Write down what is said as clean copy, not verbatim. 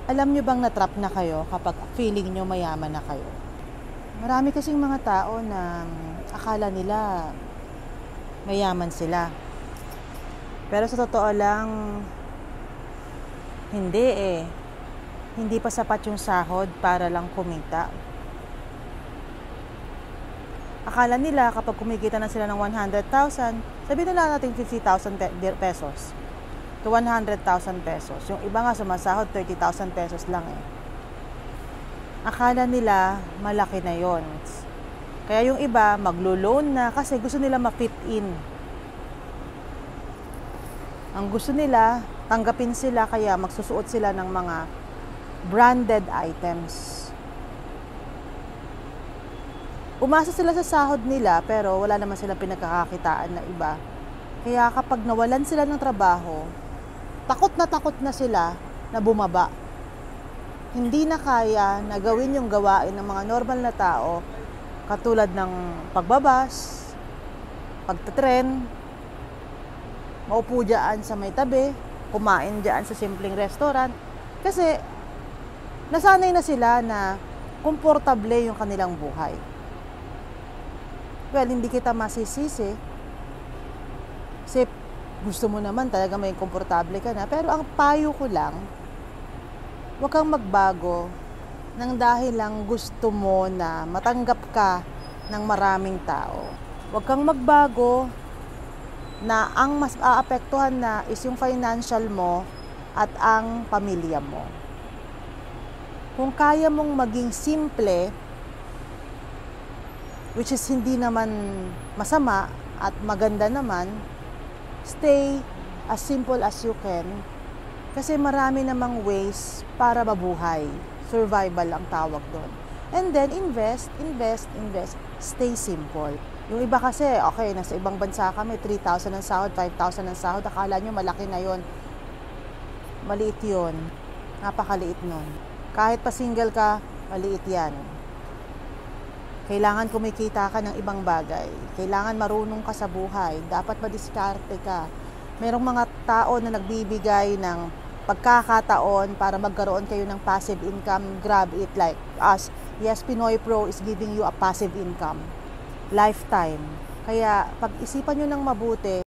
Alam nyo bang natrap na kayo kapag feeling nyo mayaman na kayo? Marami kasing mga tao na akala nila mayaman sila. Pero sa totoo lang, hindi eh. Hindi pa sapat yung sahod para lang kumita. Akala nila kapag kumikita na sila ng 100,000, sabihin nila natin 50,000 pesos to 100,000 pesos. Yung iba nga sumasahod 30,000 pesos lang eh. Akala nila malaki na yon. Kaya yung iba maglo-loan na kasi gusto nila ma-fit in. Ang gusto nila, tanggapin sila kaya magsusuot sila ng mga branded items. Umasa sila sa sahod nila pero wala naman silang pinagkakakitaan na iba. Kaya kapag nawalan sila ng trabaho, takot na sila na bumaba. Hindi na kaya na gawin yung gawain ng mga normal na tao katulad ng pagbabas, pagtatren, maupo dyan sa may tabi, kumain dyan sa simpleng restaurant. Kasi nasanay na sila na komportable yung kanilang buhay. Well, hindi kita masisisi. Kasi gusto mo naman talaga may komportable ka na. Pero ang payo ko lang, huwag kang magbago nang dahil lang gusto mo na matanggap ka ng maraming tao. Huwag kang magbago na ang mas aapektuhan na is yung financial mo at ang pamilya mo. Kung kaya mong maging simple, which is hindi naman masama at maganda naman, stay as simple as you can. Kasi marami namang ways para mabuhay. Survival ang tawag doon. And then, invest. Stay simple. Yung iba kasi, okay, nasa ibang bansa kami, 3,000 ang sahod, 5,000 ang sahod. Akala nyo malaki na yon. Maliit yon. Napakaliit nun. Kahit pa single ka, maliit yan. Kailangan kumikita ka ng ibang bagay. Kailangan marunong ka sa buhay. Dapat madiskarte ka. Merong mga tao na nagbibigay ng pagkakataon para magkaroon kayo ng passive income. Grab it like us. Yes, Pinoy Pro is giving you a passive income. Lifetime. Kaya pag-isipan nyo ng mabuti,